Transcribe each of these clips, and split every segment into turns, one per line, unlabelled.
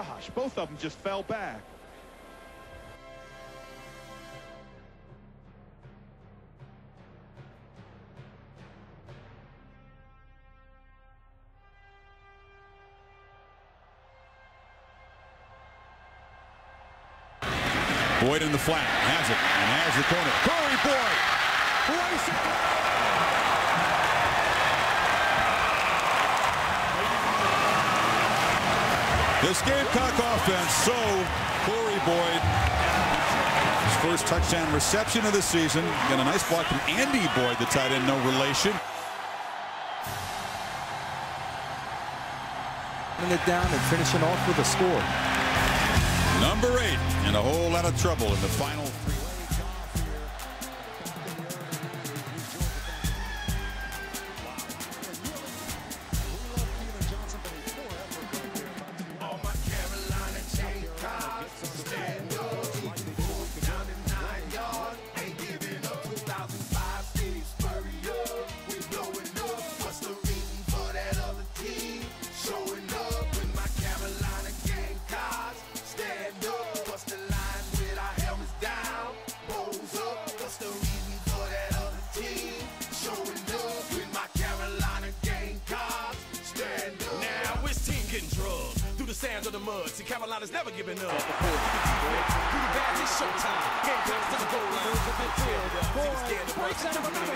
gosh, both of them just fell back.
Boyd in the flat, has it, and has the corner. Corey Boyd, this Gamecock offense, so Corey Boyd, his first touchdown reception of the season. Got a nice block from Andy Boyd, the tight end, no relation.
Putting it down and finishing off with a score.
Number 8 in a whole lot of trouble in the final three.
Sands of the mud. See, Carolina's never giving up. Through the badge, it's showtime. Gamecocks to the goal line. Scared to break.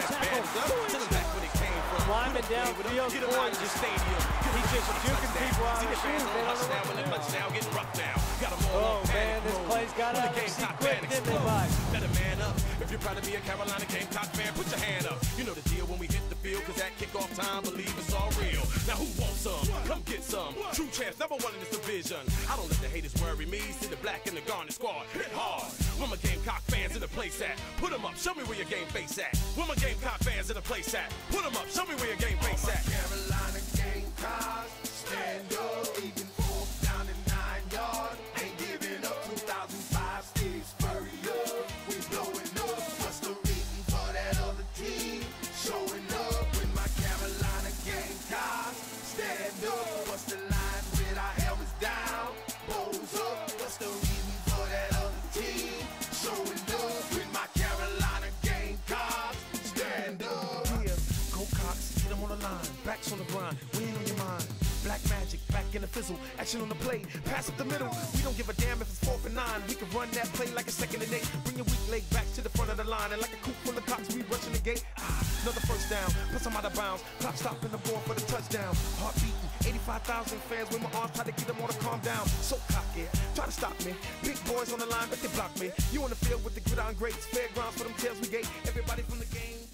To the back when it came from.
Lineman downfield.
Get him out of the stadium.
He's just juking people out of the shoes.
Touchdown when the touchdown getting roughed down. Got them all
oh man, this play's got to be quick, didn't they, Mike?
Better man up. If you're proud to be a Carolina Gamecock fan, put your hand up. You know the deal when we hit the field, cause that kickoff time, believe it's all real. Now who wants some? Come get some. True champs, number 1 in this division. I don't let the haters worry me. See the black and the garnet squad hit hard. Where my Gamecock fans in the place at? Put them up, show me where your game face at. Where my Gamecock fans in the place at? Put them up, show me where your game face at.
Carolina Gamecocks, stand up, even 4th down and 9 yards. Ain't giving up. 2005 Steve Spurrier, we blowing up. What's the reason for that other team showing up? With my Carolina Gamecocks, stand up. What's the line with our helmets down? Bows up. What's the reason for that other team showing up? With my Carolina Gamecocks, stand up.
Yeah, go Cox, get them on the line, backs on the grind, win on your mind. Black magic, back in the fizzle, action on the play, pass up the middle. We don't give a damn if it's 4th and 9. We can run that play like a 2nd and 8. Bring your weak leg back to the front of the line, and like a coop full of cops, we rushing the gate. Another first down, plus I'm out of bounds. Clock stopping the ball for the touchdown. Heart beating, 85,000 fans with my arms try to get them all to calm down. So cocky, try to stop me. Big boys on the line, but they block me. You on the field with the gridiron greats, fairgrounds for them tails we gate. Everybody from the game.